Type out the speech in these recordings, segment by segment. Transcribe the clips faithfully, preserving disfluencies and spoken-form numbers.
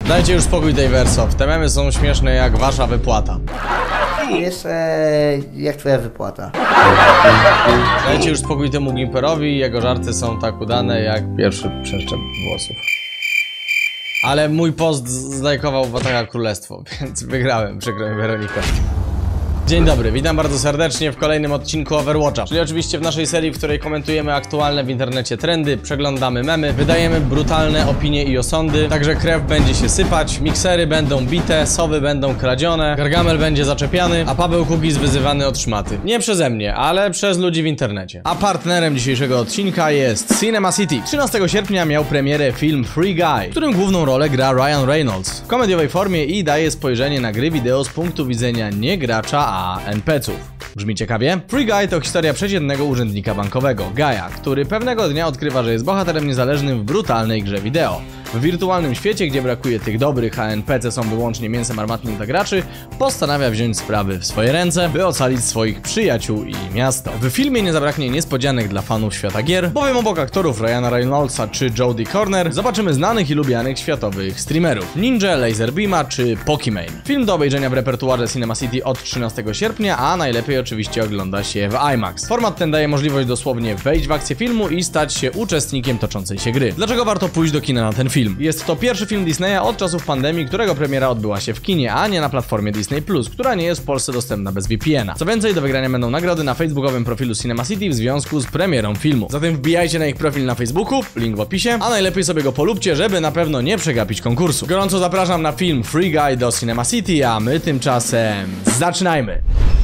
Dajcie już spokój tej Wersow. Te memy są śmieszne jak wasza wypłata. Jeszcze jak twoja wypłata. Dajcie już spokój temu Gimperowi. Jego żarty są tak udane jak pierwszy przeszczep włosów. Ale mój post zlajkował Wataka Królestwo, więc wygrałem, przykro mi Weronika. Dzień dobry, witam bardzo serdecznie w kolejnym odcinku Overwatcha, czyli oczywiście w naszej serii, w której komentujemy aktualne w internecie trendy, przeglądamy memy, wydajemy brutalne opinie i osądy, także krew będzie się sypać, miksery będą bite, sowy będą kradzione, Gargamel będzie zaczepiany, a Paweł Kukis wyzywany od szmaty. Nie przeze mnie, ale przez ludzi w internecie. A partnerem dzisiejszego odcinka jest Cinema City. trzynastego sierpnia miał premierę film Free Guy, w którym główną rolę gra Ryan Reynolds w komediowej formie i daje spojrzenie na gry wideo z punktu widzenia nie gracza, a en pe ce ów. Brzmi ciekawie? Free Guy to historia przeciętnego urzędnika bankowego, Guy'a, który pewnego dnia odkrywa, że jest bohaterem niezależnym w brutalnej grze wideo. W wirtualnym świecie, gdzie brakuje tych dobrych, a en pe ce są wyłącznie mięsem armatnym dla graczy, postanawia wziąć sprawy w swoje ręce, by ocalić swoich przyjaciół i miasto. W filmie nie zabraknie niespodzianek dla fanów świata gier, bowiem obok aktorów Ryana Reynoldsa czy Jodie Corner zobaczymy znanych i lubianych światowych streamerów Ninja, Laserbeama czy Pokimane. Film do obejrzenia w repertuarze Cinema City od trzynastego sierpnia, a najlepiej oczywiście ogląda się w IMAX. Format ten daje możliwość dosłownie wejść w akcję filmu i stać się uczestnikiem toczącej się gry. Dlaczego warto pójść do kina na ten film? Jest to pierwszy film Disneya od czasów pandemii, którego premiera odbyła się w kinie, a nie na platformie Disney plus, która nie jest w Polsce dostępna bez V P N a. Co więcej, do wygrania będą nagrody na facebookowym profilu Cinema City w związku z premierą filmu. Zatem wbijajcie na ich profil na Facebooku, link w opisie, a najlepiej sobie go polubcie, żeby na pewno nie przegapić konkursu. Gorąco zapraszam na film Free Guy do Cinema City, a my tymczasem zaczynajmy!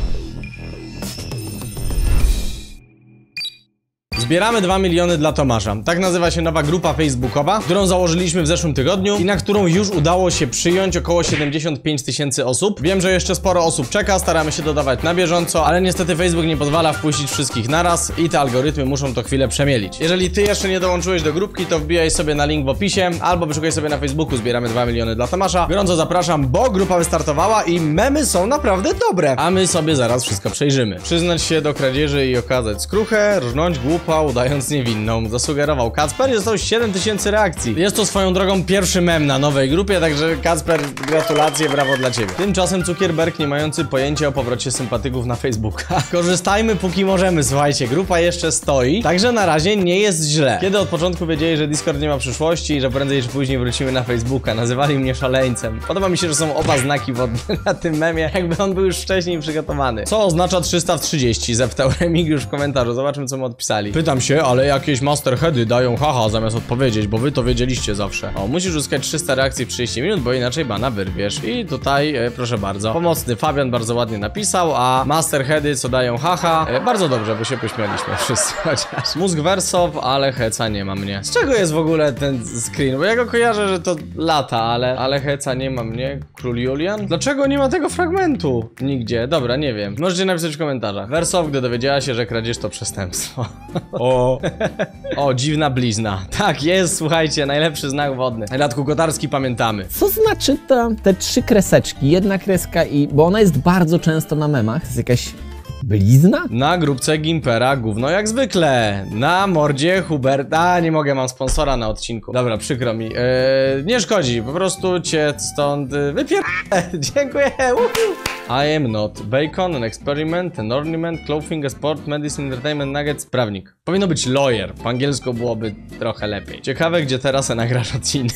Zbieramy dwa miliony dla Tomasza. Tak nazywa się nowa grupa facebookowa, którą założyliśmy w zeszłym tygodniu i na którą już udało się przyjąć około siedemdziesiąt pięć tysięcy osób. Wiem, że jeszcze sporo osób czeka, staramy się dodawać na bieżąco, ale niestety Facebook nie pozwala wpuścić wszystkich naraz i te algorytmy muszą to chwilę przemielić. Jeżeli ty jeszcze nie dołączyłeś do grupki, to wbijaj sobie na link w opisie albo wyszukaj sobie na Facebooku Zbieramy dwa miliony dla Tomasza. Gorąco zapraszam, bo grupa wystartowała i memy są naprawdę dobre, a my sobie zaraz wszystko przejrzymy. Przyznać się do kradzieży i okazać skruchę, rżnąć głupa, udając niewinną, zasugerował Kacper i zostało siedem tysięcy reakcji. Jest to swoją drogą pierwszy mem na nowej grupie, także Kacper, gratulacje, brawo dla ciebie. Tymczasem Zuckerberg, nie mający pojęcia o powrocie sympatyków na Facebooka. Korzystajmy póki możemy, słuchajcie, grupa jeszcze stoi, także na razie nie jest źle. Kiedy od początku wiedzieli, że Discord nie ma przyszłości i że prędzej czy później wrócimy na Facebooka, nazywali mnie szaleńcem. Podoba mi się, że są oba znaki wodne na tym memie, jakby on był już wcześniej przygotowany. Co oznacza trzysta w trzydzieści? Zeptał Remigiusz w komentarzu, zobaczmy co mu odpisali. Pytam się, ale jakieś masterheady dają haha zamiast odpowiedzieć, bo wy to wiedzieliście zawsze. O, musisz uzyskać trzysta reakcji w trzydzieści minut, bo inaczej bana wyrwiesz. I tutaj, e, proszę bardzo, pomocny Fabian bardzo ładnie napisał, a masterheady co dają haha, e, bardzo dobrze, bo się pośmialiśmy wszyscy chociaż. Mózg Wersow, ale heca nie ma mnie. Z czego jest w ogóle ten screen? Bo ja go kojarzę, że to lata, ale, ale heca nie ma mnie. Król Julian? Dlaczego nie ma tego fragmentu? Nigdzie. Dobra, nie wiem. Możecie napisać w komentarzach. Wersow, gdy dowiedziała się, że kradzież to przestępstwo. O, o, dziwna blizna. Tak jest, słuchajcie, najlepszy znak wodny. Radku Kotarski, pamiętamy. Co znaczy ta, te trzy kreseczki? Jedna kreska i... bo ona jest bardzo często na memach. To jest jakaś blizna? Na grupce Gimpera gówno jak zwykle. Na mordzie Huberta... Nie mogę, mam sponsora na odcinku. Dobra, przykro mi. Eee, nie szkodzi, po prostu cię stąd wypier... Dziękuję. Uhu. I am not. Bacon, an experiment, an ornament, clothing, a sport, medicine, entertainment, nuggets, prawnik. Powinno być lawyer. Po angielsku byłoby trochę lepiej. Ciekawe, gdzie teraz nagrasz odcinek.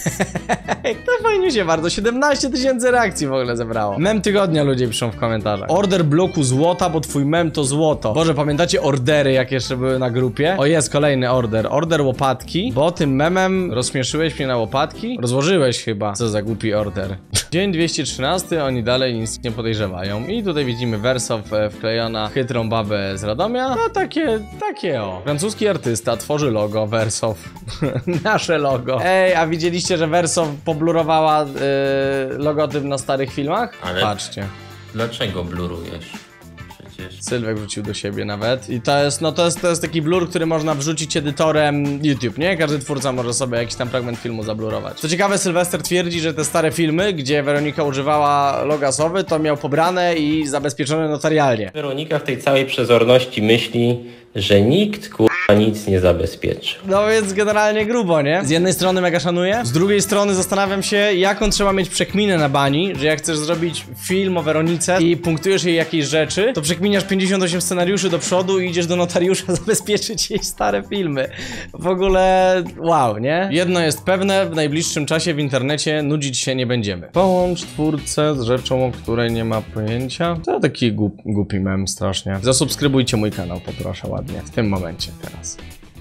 To fajnie się bardzo. siedemnaście tysięcy reakcji w ogóle zebrało. Mem tygodnia ludzie piszą w komentarzach. Order bloku złota, bo twój mem to złoto. Boże, pamiętacie ordery, jak jeszcze były na grupie? O, jest kolejny order. Order łopatki, bo tym memem rozśmieszyłeś mnie na łopatki? Rozłożyłeś chyba. Co za głupi order. Dzień dwieście trzynasty, oni dalej nic nie podejrzewają. I tutaj widzimy Wersow wklejona chytrą babę z Radomia. No takie, takie o. Francuski artysta tworzy logo Wersow. Nasze logo. Ej, a widzieliście, że Wersow poblurowała yy, logotyp na starych filmach? Ale patrzcie. Dlaczego blurujesz? Przecież... Sylwek wrzucił do siebie nawet. I to jest, no to jest, to jest taki blur, który można wrzucić edytorem YouTube, nie? Każdy twórca może sobie jakiś tam fragment filmu zablurować. Co ciekawe, Sylwester twierdzi, że te stare filmy, gdzie Weronika używała loga sowy, to miał pobrane i zabezpieczone notarialnie. Weronika w tej całej przezorności myśli, że nikt kurwa nic nie zabezpieczy. No więc generalnie grubo, nie? Z jednej strony mega szanuję, z drugiej strony zastanawiam się, jaką trzeba mieć przekminę na bani, że jak chcesz zrobić film o Weronice i punktujesz jej jakieś rzeczy, to przekminiasz pięćdziesiąt osiem scenariuszy do przodu i idziesz do notariusza zabezpieczyć jej stare filmy. W ogóle wow, nie? Jedno jest pewne, w najbliższym czasie w internecie nudzić się nie będziemy. Połącz twórcę z rzeczą, o której nie ma pojęcia. To taki głup, głupi mem strasznie. Zasubskrybujcie mój kanał, poproszę ładnie. W tym momencie teraz.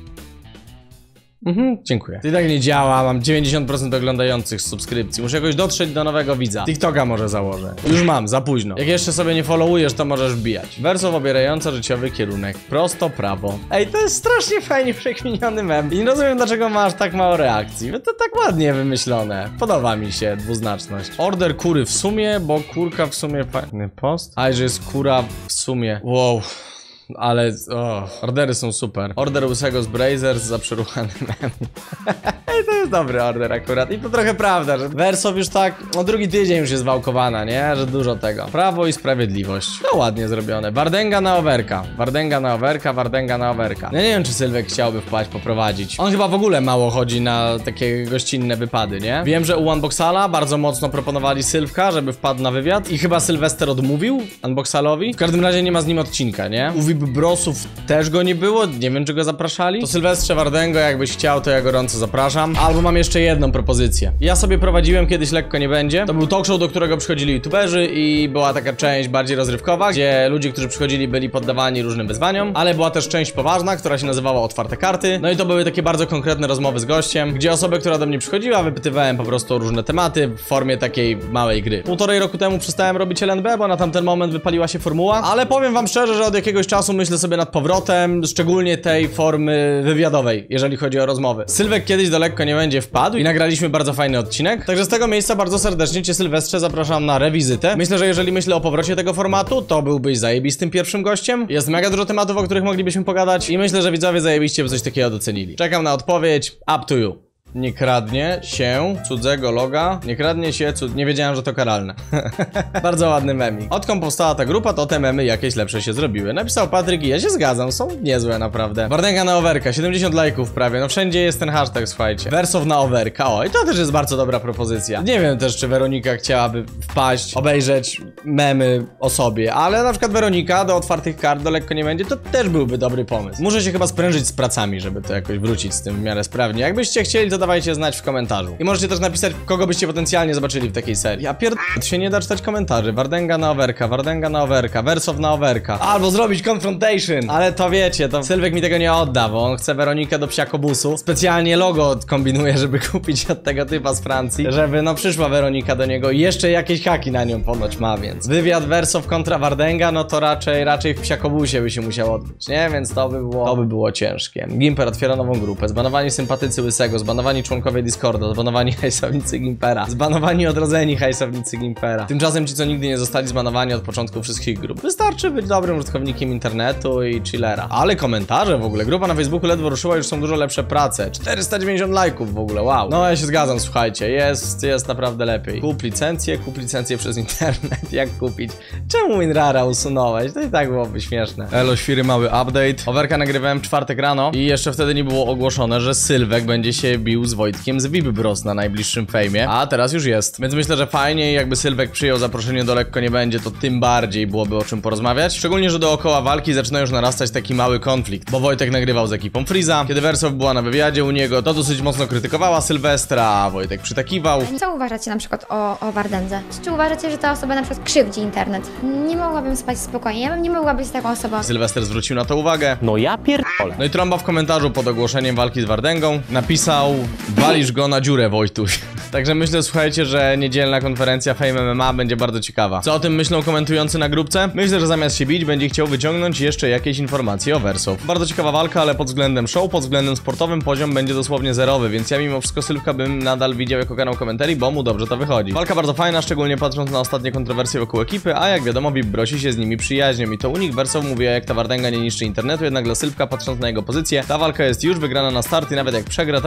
Mhm, dziękuję. I tak nie działa, mam dziewięćdziesiąt procent oglądających z subskrypcji. Muszę jakoś dotrzeć do nowego widza. TikToka może założę. Już mam, za późno. Jak jeszcze sobie nie followujesz, to możesz wbijać. Wersow obierająca życiowy kierunek. Prosto prawo. Ej, to jest strasznie fajnie przekminiony mem. I nie rozumiem, dlaczego masz tak mało reakcji. To tak ładnie wymyślone. Podoba mi się dwuznaczność. Order kury w sumie, bo kurka w sumie fajny post. A, że jest kura w sumie. Wow. Ale, o, ordery są super. Order łysego z Brazers za przeruchany mem. Ej, to jest dobry order akurat. I to trochę prawda, że Wersow już tak, no drugi tydzień już jest wałkowana, nie? Że dużo tego. Prawo i sprawiedliwość. To ładnie zrobione. Wardęga na overka. Wardęga na overka, Wardęga na overka. Ja nie wiem, czy Sylwek chciałby wpaść, poprowadzić. On chyba w ogóle mało chodzi na takie gościnne wypady, nie? Wiem, że u Unboxala bardzo mocno proponowali Sylwka, żeby wpadł na wywiad. I chyba Sylwester odmówił Unboxalowi. W każdym razie nie ma z nim odcinka, nie? U Brosów też go nie było, nie wiem, czy go zapraszali. To Sylwestrze Wardęgo, jakbyś chciał, to ja gorąco zapraszam. Albo mam jeszcze jedną propozycję. Ja sobie prowadziłem kiedyś Lekko Nie Będzie. To był talk show, do którego przychodzili youtuberzy i była taka część bardziej rozrywkowa, gdzie ludzie, którzy przychodzili, byli poddawani różnym wyzwaniom, ale była też część poważna, która się nazywała Otwarte Karty. No i to były takie bardzo konkretne rozmowy z gościem, gdzie osobę, która do mnie przychodziła, wypytywałem po prostu o różne tematy w formie takiej małej gry. Półtorej roku temu przestałem robić L N B, bo na tamten moment wypaliła się formuła, ale powiem wam szczerze, że od jakiegoś czasu myślę sobie nad powrotem, szczególnie tej formy wywiadowej, jeżeli chodzi o rozmowy. Sylwek kiedyś do Lekko Nie Będzie wpadł i nagraliśmy bardzo fajny odcinek, także z tego miejsca bardzo serdecznie cię, Sylwestrze, zapraszam na rewizytę. Myślę, że jeżeli myślę o powrocie tego formatu, to byłbyś zajebistym pierwszym gościem. Jest mega dużo tematów, o których moglibyśmy pogadać i myślę, że widzowie zajebiście by coś takiego docenili. Czekam na odpowiedź, up to you. Nie kradnie się cudzego loga. Nie kradnie się cud... Nie wiedziałem, że to karalne. Bardzo ładny memik. Odkąd powstała ta grupa, to te memy jakieś lepsze się zrobiły. Napisał Patryk i ja się zgadzam, są niezłe naprawdę. Wardęga na overka, siedemdziesiąt lajków prawie. No wszędzie jest ten hashtag, słuchajcie. Wersow na overka. O, i to też jest bardzo dobra propozycja. Nie wiem też, czy Weronika chciałaby wpaść, obejrzeć memy o sobie, ale na przykład Weronika do Otwartych Kart, do Lekko Nie Będzie, to też byłby dobry pomysł. Muszę się chyba sprężyć z pracami, żeby to jakoś wrócić z tym w miarę sprawnie. Jakbyście chcieli, to dawajcie znać w komentarzu. I możecie też napisać, kogo byście potencjalnie zobaczyli w takiej serii. Ja pierd... się nie da czytać komentarzy. Wardęga na overka, Wardęga na overka, Wersow na overka. Albo zrobić confrontation. Ale to wiecie, to Sylwek mi tego nie odda, bo on chce Weronikę do psiakobusu. Specjalnie logo kombinuje, żeby kupić od tego typa z Francji, żeby no przyszła Weronika do niego i jeszcze jakieś haki na nią ponoć ma, więc wywiad Wersow kontra Wardęga, no to raczej raczej w psiakobusie by się musiał odbyć, nie? Więc to by było, to by było ciężkie. Gimper otwiera nową grupę. Zbanowani sympatycy Łysego, zbanowani członkowie Discorda, zbanowani hajsownicy Gimpera, zbanowani odrodzeni hajsownicy Gimpera. Tymczasem ci, co nigdy nie zostali zbanowani od początku wszystkich grup. Wystarczy być dobrym użytkownikiem internetu i chillera. Ale komentarze w ogóle. Grupa na Facebooku ledwo ruszyła, już są dużo lepsze prace. czterysta dziewięćdziesiąt lajków w ogóle, wow. No ja się zgadzam, słuchajcie, jest, jest naprawdę lepiej. Kup licencję, kup licencję przez internet. Jak kupić? Czemu WinRara usunąłeś? To i tak byłoby śmieszne. Elo, świry, mały update. Overka nagrywałem w czwartek rano i jeszcze wtedy nie było ogłoszone, że Sylwek będzie się bił z Wojtkiem z V I B Bros na najbliższym fejmie, a teraz już jest. Więc myślę, że fajnie, jakby Sylwek przyjął zaproszenie do Lekko Nie Będzie, to tym bardziej byłoby o czym porozmawiać. Szczególnie, że dookoła walki zaczyna już narastać taki mały konflikt, bo Wojtek nagrywał z ekipą Freeza. Kiedy Wersow była na wywiadzie u niego, to dosyć mocno krytykowała Sylwestra, a Wojtek przytakiwał. Co uważacie na przykład o, o Wardędze? Czy uważacie, że ta osoba na przykład krzywdzi internet? Nie mogłabym spać spokojnie, ja bym nie mogła być taką osobą. Sylwester zwrócił na to uwagę. No ja pierdolę. No i Trąba w komentarzu pod ogłoszeniem walki z Wardęgą napisał: walisz go na dziurę, Wojtuś. Także myślę, słuchajcie, że niedzielna konferencja Fame M M A będzie bardzo ciekawa. Co o tym myślą komentujący na grupce? Myślę, że zamiast się bić, będzie chciał wyciągnąć jeszcze jakieś informacje o Wersow. Bardzo ciekawa walka, ale pod względem show, pod względem sportowym poziom będzie dosłownie zerowy, więc ja mimo wszystko Sylwka bym nadal widział jako kanał komentarii, bo mu dobrze to wychodzi. Walka bardzo fajna, szczególnie patrząc na ostatnie kontrowersje wokół ekipy, a jak wiadomo, V I B Brosi się z nimi przyjaźnią i to u nich Wersow mówi, jak ta Wardęga nie niszczy internetu, jednak dla Sylwka, patrząc na jego pozycję, ta walka jest już wygrana na start i nawet jak przegra, to nie zmieni zbyt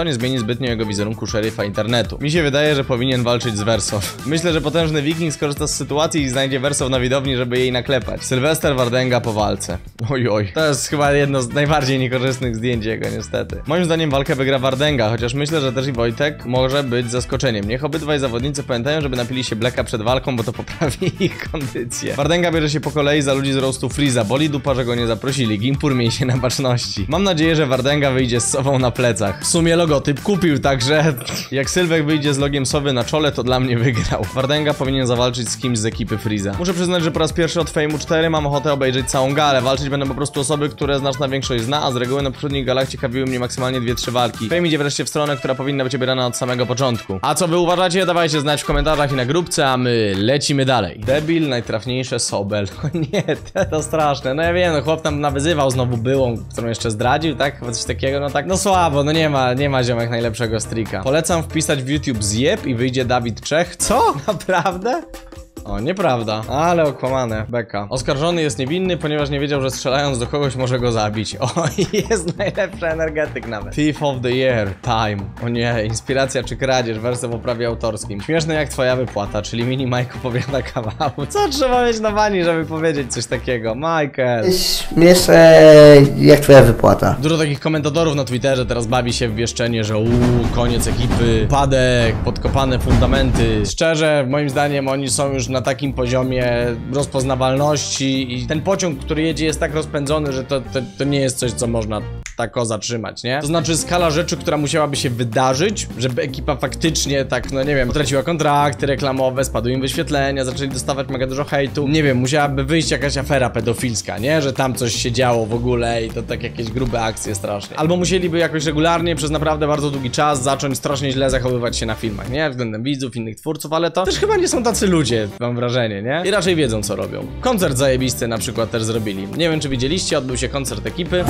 zbytnio jego wizerunku szeryfa internetu. Mi się wydaje, że powinien walczyć z Wersow. Myślę, że potężny wiking skorzysta z sytuacji i znajdzie Wersow na widowni, żeby jej naklepać. Sylwester Wardęga po walce. Oj, oj. To jest chyba jedno z najbardziej niekorzystnych zdjęć jego, niestety. Moim zdaniem walkę wygra Wardęga, chociaż myślę, że też i Wojtek może być zaskoczeniem. Niech obydwaj zawodnicy pamiętają, żeby napili się bleka przed walką, bo to poprawi ich kondycję. Wardęga bierze się po kolei za ludzi z roastu Freeza. Boli dupa, że go nie zaprosili. Gimpur miej się na baczności. Mam nadzieję, że Wardęga wyjdzie z sową na plecach. W sumie logotyp kupił, także jak Sylwek wyjdzie z logiem sowy na czole, to dla mnie wygrał. Wardęga powinien zawalczyć z kimś z ekipy Freeza. Muszę przyznać, że po raz pierwszy od Fejmu cztery mam ochotę obejrzeć całą galę. Walczyć będą po prostu osoby, które znaczna większość zna, a z reguły na poprzednich galach ciekawiły mnie maksymalnie dwie trzy walki. Fame idzie wreszcie w stronę, która powinna być obierana od samego początku. A co wy uważacie? Dawajcie znać w komentarzach i na grupce, a my lecimy dalej. Debil, najtrafniejsze Sobel. O nie, to, to straszne. No ja wiem, no chłop tam nawyzywał znowu byłą, którą jeszcze zdradził, tak? Chyba coś takiego, no tak, no słabo, no nie ma, nie ma ziomek najlepszego streaka. Polecam wpisać w YouTube zjeb i wyjdzie Dawid Czech. Co? Naprawdę? O, nieprawda, ale okłamane, beka. Oskarżony jest niewinny, ponieważ nie wiedział, że strzelając do kogoś może go zabić. O, jest najlepszy energetyk nawet. Thief of the Year, time. O nie, inspiracja czy kradzież, wersja w oprawie autorskim. Śmieszne jak twoja wypłata, czyli mini Mike opowiada kawału. Co trzeba mieć na bani, żeby powiedzieć coś takiego? Michael. Śmieszne jak twoja wypłata. Dużo takich komentatorów na Twitterze teraz bawi się w wieszczenie, że uuu, koniec ekipy, upadek, podkopane fundamenty. Szczerze, moim zdaniem oni są już na takim poziomie rozpoznawalności i ten pociąg, który jedzie, jest tak rozpędzony, że to, to, to nie jest coś, co można tak o zatrzymać, nie? To znaczy skala rzeczy, która musiałaby się wydarzyć, żeby ekipa faktycznie tak, no nie wiem, utraciła kontrakty reklamowe, spadły im wyświetlenia, zaczęli dostawać mega dużo hejtu. Nie wiem, musiałaby wyjść jakaś afera pedofilska, nie? Że tam coś się działo w ogóle i to tak jakieś grube akcje strasznie. Albo musieliby jakoś regularnie przez naprawdę bardzo długi czas zacząć strasznie źle zachowywać się na filmach, nie? Względem widzów, innych twórców, ale to też chyba nie są tacy ludzie, mam wrażenie, nie? I raczej wiedzą, co robią. Koncert zajebisty na przykład też zrobili. Nie wiem, czy widzieliście, odbył się koncert ekipy.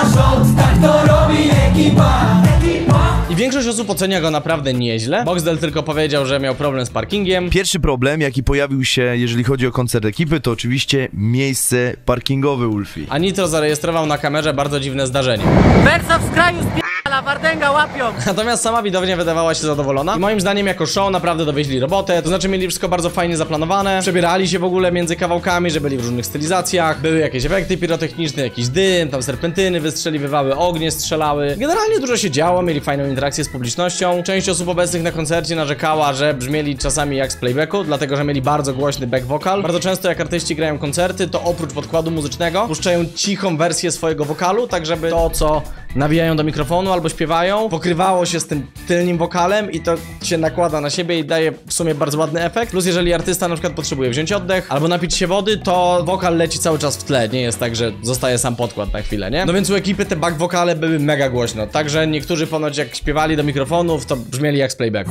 To robi ekipa, ekipa. I większość osób ocenia go naprawdę nieźle. Boxdel tylko powiedział, że miał problem z parkingiem. Pierwszy problem, jaki pojawił się, jeżeli chodzi o koncert ekipy, to oczywiście miejsce parkingowe Ulfi. A Nitro zarejestrował na kamerze bardzo dziwne zdarzenie. Wersow w skraju spierdala, Wardęga łapią. Natomiast sama widownia wydawała się zadowolona. I moim zdaniem jako show naprawdę dowieźli robotę. To znaczy mieli wszystko bardzo fajnie zaplanowane. Przebierali się w ogóle między kawałkami, że byli w różnych stylizacjach. Były jakieś efekty pirotechniczne, jakiś dym, tam serpentyny wystrzeliwywały, ognie strzelały. Generalnie dużo się działo, mieli fajną interakcję z publicznością. Część osób obecnych na koncercie narzekała, że brzmieli czasami jak z playbacku, dlatego że mieli bardzo głośny back vocal. Bardzo często jak artyści grają koncerty, to oprócz podkładu muzycznego puszczają cichą wersję swojego wokalu, tak żeby to, co nawijają do mikrofonu albo śpiewają, pokrywało się z tym tylnym wokalem i to się nakłada na siebie i daje w sumie bardzo ładny efekt. Plus jeżeli artysta na przykład potrzebuje wziąć oddech albo napić się wody, to wokal leci cały czas w tle, nie jest tak, że zostaje sam podkład na chwilę, nie? No więc u ekipy te back wokale były mega głośno, także niektórzy ponoć jak śpiewali do mikrofonów, to brzmieli jak z playbacku.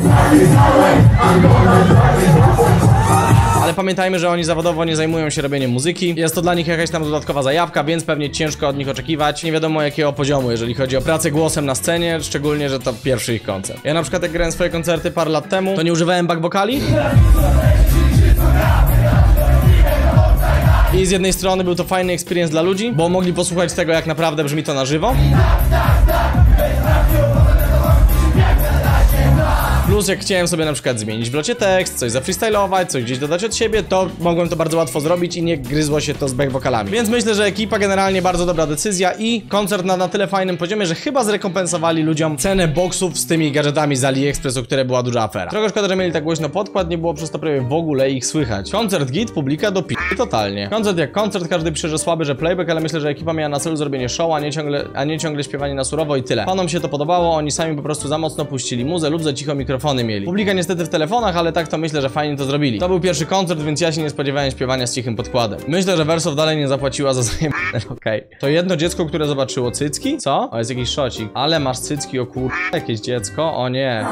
Ale pamiętajmy, że oni zawodowo nie zajmują się robieniem muzyki. Jest to dla nich jakaś tam dodatkowa zajawka, więc pewnie ciężko od nich oczekiwać nie wiadomo jakiego poziomu, jeżeli chodzi o pracę głosem na scenie, szczególnie, że to pierwszy ich koncert. Ja na przykład jak grałem swoje koncerty parę lat temu, to nie używałem back wokali. I z jednej strony był to fajny experience dla ludzi, bo mogli posłuchać tego, jak naprawdę brzmi to na żywo. Plus jak chciałem sobie na przykład zmienić w locie tekst, coś zafreestylować, coś gdzieś dodać od siebie, to mogłem to bardzo łatwo zrobić i nie gryzło się to z back wokalami. Więc myślę, że ekipa generalnie bardzo dobra decyzja i koncert na, na tyle fajnym poziomie, że chyba zrekompensowali ludziom cenę boksów z tymi gadżetami z AliExpress, o które była duża afera. Trochę szkoda, że mieli tak głośno podkład, nie było przez to prawie w ogóle ich słychać. Koncert git, publika do pi... totalnie. Koncert jak koncert, każdy pisze, że słaby, że playback, ale myślę, że ekipa miała na celu zrobienie show, a nie ciągle, a nie ciągle śpiewanie na surowo i tyle. Panom się to podobało, oni sami po prostu za mocno puścili muzę lub za cicho mikrofony mieli. Publika niestety w telefonach, ale tak to myślę, że fajnie to zrobili. To był pierwszy koncert, więc ja się nie spodziewałem śpiewania z cichym podkładem. Myślę, że Wersow dalej nie zapłaciła za zajebane. Okej. Okay. To jedno dziecko, które zobaczyło cycki? Co? O, jest jakiś szocik. Ale masz cycki, o kur... jakieś dziecko? O nie.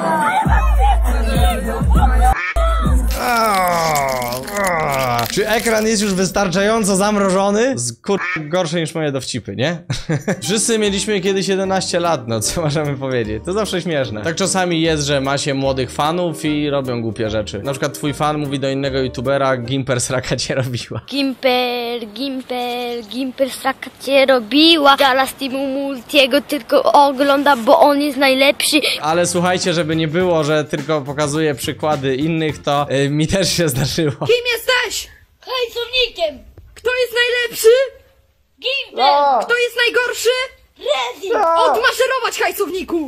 Czy ekran jest już wystarczająco zamrożony? Z kur... gorsze niż moje dowcipy, nie? Wszyscy mieliśmy kiedyś jedenaście lat, no co możemy powiedzieć? To zawsze śmieszne. Tak czasami jest, że ma się młodych fanów i robią głupie rzeczy. Na przykład twój fan mówi do innego youtubera, Gimper sraka cię robiła. Gimper, Gimper, Gimper sraka cię robiła. Gala z Teamu Multiego tylko ogląda, bo on jest najlepszy. Ale słuchajcie, żeby nie było, że tylko pokazuję przykłady innych, to yy, mi też się zdarzyło. Kim jesteś? Hajsownikiem! Kto jest najlepszy? Gimper! No. Kto jest najgorszy? Rezi! Odmaszerować, hajsowniku!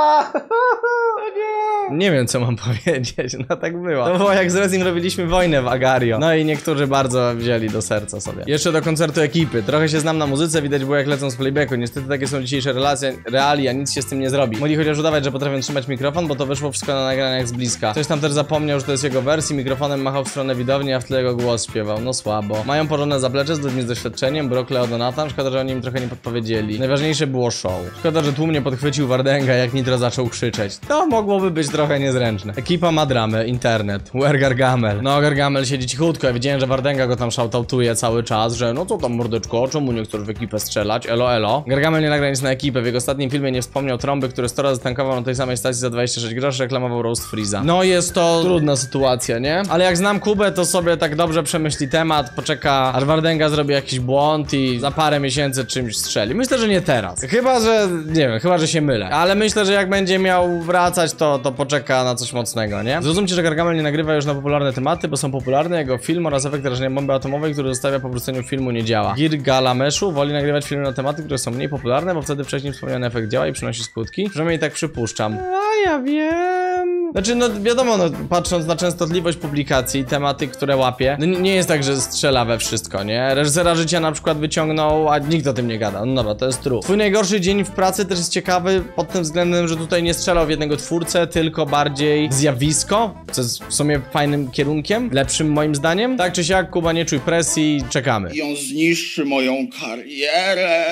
Nie wiem, co mam powiedzieć, no tak było. To było jak z Rezim robiliśmy wojnę w Agario. No i niektórzy bardzo wzięli do serca sobie. Jeszcze do koncertu ekipy. Trochę się znam na muzyce, widać było jak lecą z playbacku. Niestety takie są dzisiejsze relacje, realia, nic się z tym nie zrobi. Mogli chociaż udawać, że potrafią trzymać mikrofon, bo to wyszło wszystko na nagraniach z bliska. Ktoś tam też zapomniał, że to jest jego wersji, mikrofonem machał w stronę widowni, a w tle jego głos śpiewał. No słabo. Mają porządne zaplecze z ludźmi z doświadczeniem, Brock, Leo, Donatan. Szkoda, że oni im trochę nie podpowiedzieli. Najważniejsze było show. Szkoda, że tłum nie podchwycił Wardęga, jak Nitro zaczął krzyczeć. To mogłoby być trochę niezręczne. Ekipa ma dramę, internet, where Gargamel? No, Gargamel siedzi cichutko, ja widziałem, że Wardęga go tam shoutoutuje cały czas, że no co tam mordeczko, czemu nie chcesz w ekipę strzelać, elo elo. Gargamel nie nagra nic na ekipę, w jego ostatnim filmie nie wspomniał trąby, który sto razy tankował na tej samej stacji za dwadzieścia sześć groszy, reklamował Roast Freeza. No jest to trudna sytuacja, nie? Ale jak znam Kubę, to sobie tak dobrze przemyśli temat, poczeka, aż Wardęga zrobi jakiś błąd i za parę miesięcy czymś strzeli. Myślę, że nie teraz. Chyba, że, nie wiem, chyba, że się mylę. Ale myślę, że jak będzie miał wracać, to, to poczeka na coś mocnego, nie? Zrozumcie, że Gargamel nie nagrywa już na popularne tematy, bo są popularne. Jego film oraz efekt rażenia bomby atomowej, który zostawia po wróceniu filmu, nie działa. Girgalameszu woli nagrywać filmy na tematy, które są mniej popularne, bo wtedy wcześniej wspomniany efekt działa i przynosi skutki. Przynajmniej tak przypuszczam. A ja wiem. Znaczy, no wiadomo, no, patrząc na częstotliwość publikacji, tematy, które łapie, no nie jest tak, że strzela we wszystko, nie? Reżysera życia na przykład wyciągnął, a nikt o tym nie gada. No dobra, to jest true. Twój najgorszy dzień w pracy też jest ciekawy pod tym względem, że tutaj nie strzelał w jednego twórcę, tylko bardziej zjawisko, co jest w sumie fajnym kierunkiem, lepszym moim zdaniem. Tak czy siak, Kuba, nie czuj presji, czekamy. I on zniszczy moją karierę.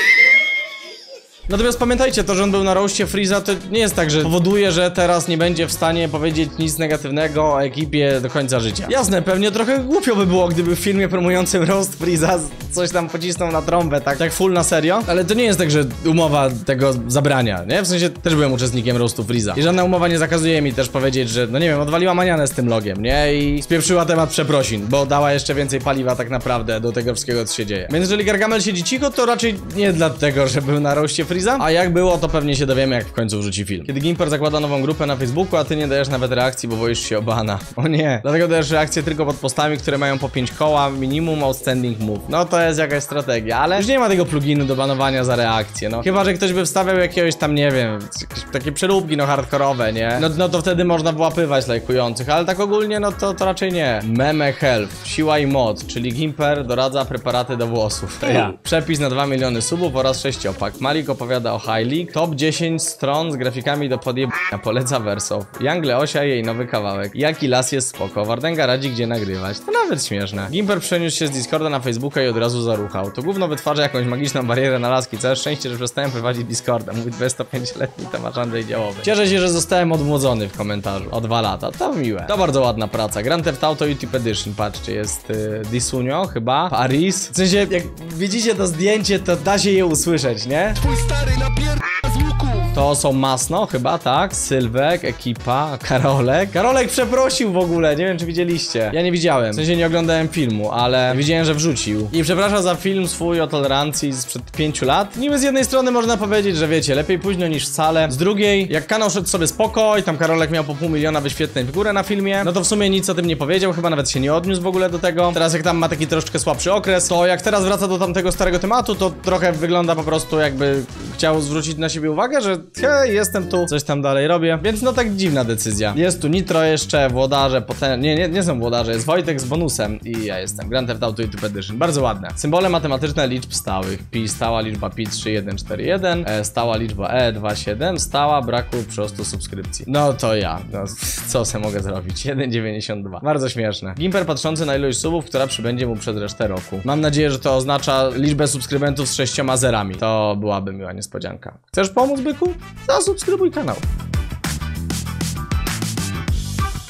Natomiast pamiętajcie, to, że on był na roście Freeza, to nie jest tak, że powoduje, że teraz nie będzie w stanie powiedzieć nic negatywnego o ekipie do końca życia. Jasne, pewnie trochę głupio by było, gdyby w filmie promującym roast Freeza coś tam pocisnął na trąbę, tak, tak full na serio. Ale to nie jest tak, że umowa tego zabrania, nie? W sensie też byłem uczestnikiem roastu Freeza. I żadna umowa nie zakazuje mi też powiedzieć, że, no nie wiem, odwaliła manianę z tym logiem, nie? I spieprzyła temat przeprosin, bo dała jeszcze więcej paliwa tak naprawdę do tego wszystkiego, co się dzieje. Więc jeżeli Gargamel siedzi cicho, to raczej nie dlatego, że był na roście Freeza. A jak było, to pewnie się dowiemy, jak w końcu wrzuci film. Kiedy Gimper zakłada nową grupę na Facebooku, a ty nie dajesz nawet reakcji, bo boisz się o bana. O nie. Dlatego dajesz reakcję tylko pod postami, które mają po pięć koła, minimum outstanding move. No to jest jakaś strategia, ale już nie ma tego pluginu do banowania za reakcję, no. Chyba, że ktoś by wstawiał jakiegoś tam, nie wiem, jakieś takie przeróbki, no hardkorowe, nie? No, no to wtedy można wyłapywać lajkujących, ale tak ogólnie, no to, to raczej nie. Meme Health, siła i moc, czyli Gimper doradza preparaty do włosów. To ja. Przepis na dwa miliony subów oraz sześciopak. Malik opowiada o High League. Top dziesięć stron z grafikami do podjebania. Poleca Wersow. Young Leosia i jej nowy kawałek. Jaki las jest spoko. Wardęga radzi, gdzie nagrywać. To nawet śmieszne. Gimper przeniósł się z Discorda na Facebooka i od razu zaruchał. To gówno wytwarza jakąś magiczną barierę na laski. Całe szczęście, że przestałem prowadzić Discorda. Mówi dwudziestopięcioletni Tomasz Andrzej Działowy. Cieszę się, że zostałem odmłodzony w komentarzu. O dwa lata. To miłe. To bardzo ładna praca. Grand Theft Auto YouTube Edition. Patrzcie, jest y, Disunio chyba. Paris. W sensie, jak widzicie to zdjęcie, to da się je usłyszeć, nie? Twój stary To są Masno chyba, tak? Sylwek, ekipa, Karolek. Karolek przeprosił w ogóle, nie wiem czy widzieliście. Ja nie widziałem, w sensie nie oglądałem filmu, ale widziałem, że wrzucił. I przepraszam za film swój o tolerancji sprzed pięciu lat. Niby z jednej strony można powiedzieć, że wiecie, lepiej późno niż wcale. Z drugiej, jak kanał szedł sobie spoko i tam Karolek miał po pół miliona wyświetleń w górę na filmie, no to w sumie nic o tym nie powiedział, chyba nawet się nie odniósł w ogóle do tego. Teraz jak tam ma taki troszeczkę słabszy okres, to jak teraz wraca do tamtego starego tematu, to trochę wygląda po prostu jakby chciał zwrócić na siebie uwagę, że hej, jestem tu, coś tam dalej robię, więc no tak dziwna decyzja. Jest tu Nitro jeszcze, włodarze, potem... Nie, nie, nie są włodarze, jest Wojtek z bonusem i ja jestem. Grand Theft Auto YouTube Edition, bardzo ładne. Symbole matematyczne liczb stałych. Pi, stała liczba pi trzy jeden cztery jeden, e, stała liczba e dwa siedem, stała braku przyrostu subskrypcji. No to ja, no co se mogę zrobić? jeden dziewięćdziesiąt dwa. Bardzo śmieszne. Gimper patrzący na ilość subów, która przybędzie mu przez resztę roku. Mam nadzieję, że to oznacza liczbę subskrybentów z sześcioma zerami. To byłaby miła niespodzianka. Chcesz pomóc, byku? Zasubskrybuj kanał.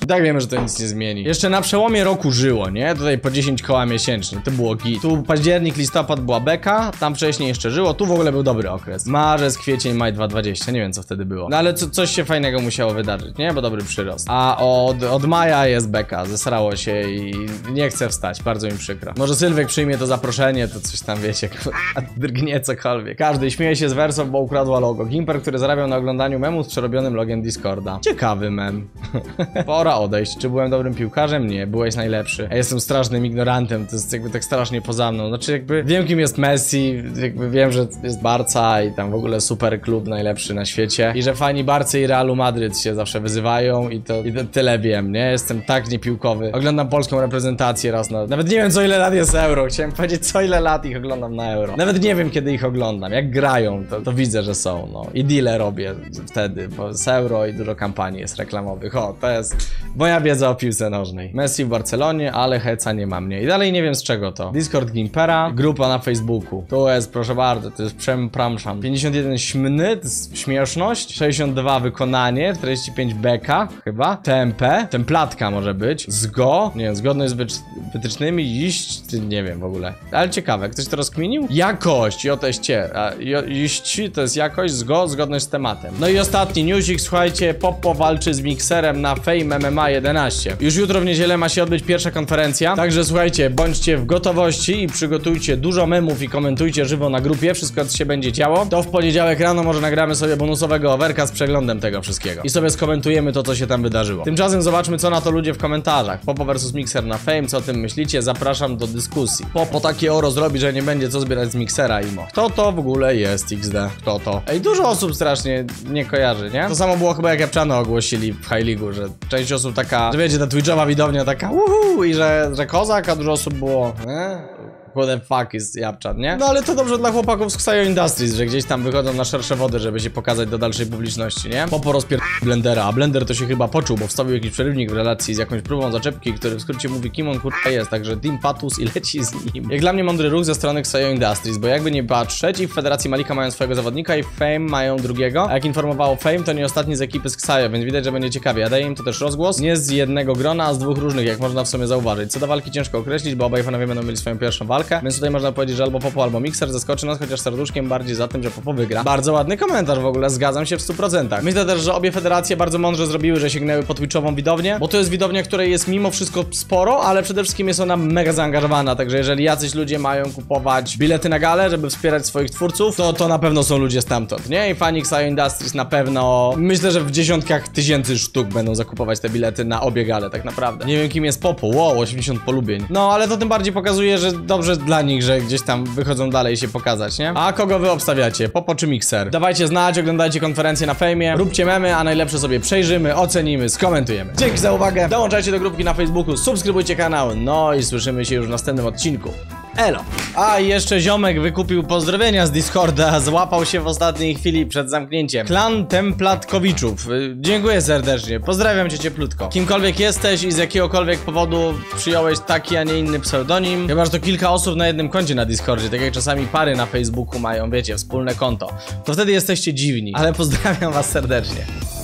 Tak wiemy, że to nic nie zmieni. Jeszcze na przełomie roku żyło, nie? Tutaj po dziesięć koła miesięcznie, to było git. Tu październik, listopad była beka, tam wcześniej jeszcze żyło, tu w ogóle był dobry okres. Marzec, kwiecień, maj dwa tysiące dwudziesty, nie wiem co wtedy było. No ale co, coś się fajnego musiało wydarzyć, nie? Bo dobry przyrost. A od, od maja jest beka, zesrało się i nie chcę wstać, bardzo mi przykro. Może Sylwek przyjmie to zaproszenie, to coś tam wiecie, drgnie cokolwiek. Każdy śmieje się z Verso, bo ukradła logo. Gimper, który zarabiał na oglądaniu memu z przerobionym logiem Discorda. Ciekawy mem. Pora odejść. Czy byłem dobrym piłkarzem? Nie, byłeś najlepszy. Ja jestem strasznym ignorantem, to jest jakby tak strasznie poza mną. Znaczy jakby wiem kim jest Messi, jakby wiem, że jest Barca i tam w ogóle super klub najlepszy na świecie i że fani Barcy i Realu Madryt się zawsze wyzywają i to, i to tyle wiem, nie? Jestem tak niepiłkowy. Oglądam polską reprezentację raz na... Nawet nie wiem co ile lat jest Euro. Chciałem powiedzieć co ile lat ich oglądam na Euro. Nawet nie wiem kiedy ich oglądam. Jak grają, to, to widzę, że są, no. I deale robię wtedy, bo z Euro i dużo kampanii jest reklamowych. O, to jest moja wiedza o piłce nożnej. Messi w Barcelonie, ale heca nie ma mnie. I dalej nie wiem z czego to. Discord Gimpera, grupa na Facebooku. Tu jest, proszę bardzo, to jest przempramszam. pięćdziesiąt jeden śmny, to jest śmieszność. sześćdziesiąt dwa wykonanie, czterdzieści pięć beka, chyba. T M P, templatka może być. Zgo, nie wiem, zgodność z wytycznymi, iść, nie wiem w ogóle. Ale ciekawe, ktoś to rozkminił? Jakość, joteście, a iść to jest jakość, zgo, zgodność z tematem. No i ostatni newsik, słuchajcie, Popo walczy z mikserem na Fame M M A jedenaście. Już jutro w niedzielę ma się odbyć pierwsza konferencja, także słuchajcie, bądźcie w gotowości i przygotujcie dużo memów i komentujcie żywo na grupie, wszystko co się będzie działo. To w poniedziałek rano może nagramy sobie bonusowego overka z przeglądem tego wszystkiego i sobie skomentujemy to, co się tam wydarzyło. Tymczasem zobaczmy, co na to ludzie w komentarzach. Popo versus Mixer na Fame, co o tym myślicie? Zapraszam do dyskusji. Popo takie oro zrobi, że nie będzie co zbierać z Mixera imo. Kto to w ogóle jest X D? Kto to? Ej, dużo osób strasznie nie kojarzy, nie? To samo było chyba jak Japczano ogłosili w High League'u, że część osób taka, że wiecie, ta twitchowa widownia taka uhu i że, że kozak, a dużo osób było e? What the fuck jest Japczan, nie? No ale to dobrze dla chłopaków z Xayo Industries, że gdzieś tam wychodzą na szersze wody, żeby się pokazać do dalszej publiczności, nie? Popo rozpier... Blendera, a Blender to się chyba poczuł, bo wstawił jakiś przerywnik w relacji z jakąś próbą zaczepki, który w skrócie mówi kim on kurwa jest, także Team Patus i leci z nim. Jak dla mnie mądry ruch ze strony Xayo Industries, bo jakby nie patrzeć i w Federacji Malika mają swojego zawodnika i w Fame mają drugiego, a jak informowało Fame, to nie ostatni z ekipy z Xayo, więc widać, że będzie ciekawie, a daje im to też rozgłos, nie z jednego grona, a z dwóch różnych, jak można w sumie zauważyć. Co do walki ciężko określić, bo obaj panowie będą mieli swoją pierwszą walkę, więc tutaj można powiedzieć, że albo Popo, albo Mixer zaskoczy nas, chociaż serduszkiem bardziej za tym, że Popo wygra. Bardzo ładny komentarz w ogóle, zgadzam się w stu procentach. Myślę też, że obie federacje bardzo mądrze zrobiły, że sięgnęły po twitchową widownię, bo to jest widownia, której jest mimo wszystko sporo, ale przede wszystkim jest ona mega zaangażowana, także jeżeli jacyś ludzie mają kupować bilety na galę, żeby wspierać swoich twórców, to to na pewno są ludzie stamtąd, nie? I fani Xayo Industries na pewno, myślę, że w dziesiątkach tysięcy sztuk będą zakupować te bilety na obie gale, tak naprawdę. Nie wiem kim jest Popo, wow, osiemdziesiąt polubień. No, ale to tym bardziej pokazuje, że dobrze dla nich, że gdzieś tam wychodzą dalej się pokazać, nie? A kogo wy obstawiacie? Popo czy Mixer? Dawajcie znać, oglądajcie konferencję na Fejmie, róbcie memy, a najlepsze sobie przejrzymy, ocenimy, skomentujemy. Dzięki za uwagę, dołączajcie do grupki na Facebooku, subskrybujcie kanał, no i słyszymy się już w następnym odcinku. Elo! A i jeszcze ziomek wykupił pozdrowienia z Discorda, złapał się w ostatniej chwili przed zamknięciem. Klan Templatkowiczów. Dziękuję serdecznie, pozdrawiam cię cieplutko. Kimkolwiek jesteś i z jakiegokolwiek powodu przyjąłeś taki, a nie inny pseudonim, chyba że to kilka osób na jednym koncie na Discordzie, tak jak czasami pary na Facebooku mają, wiecie, wspólne konto, to wtedy jesteście dziwni, ale pozdrawiam was serdecznie.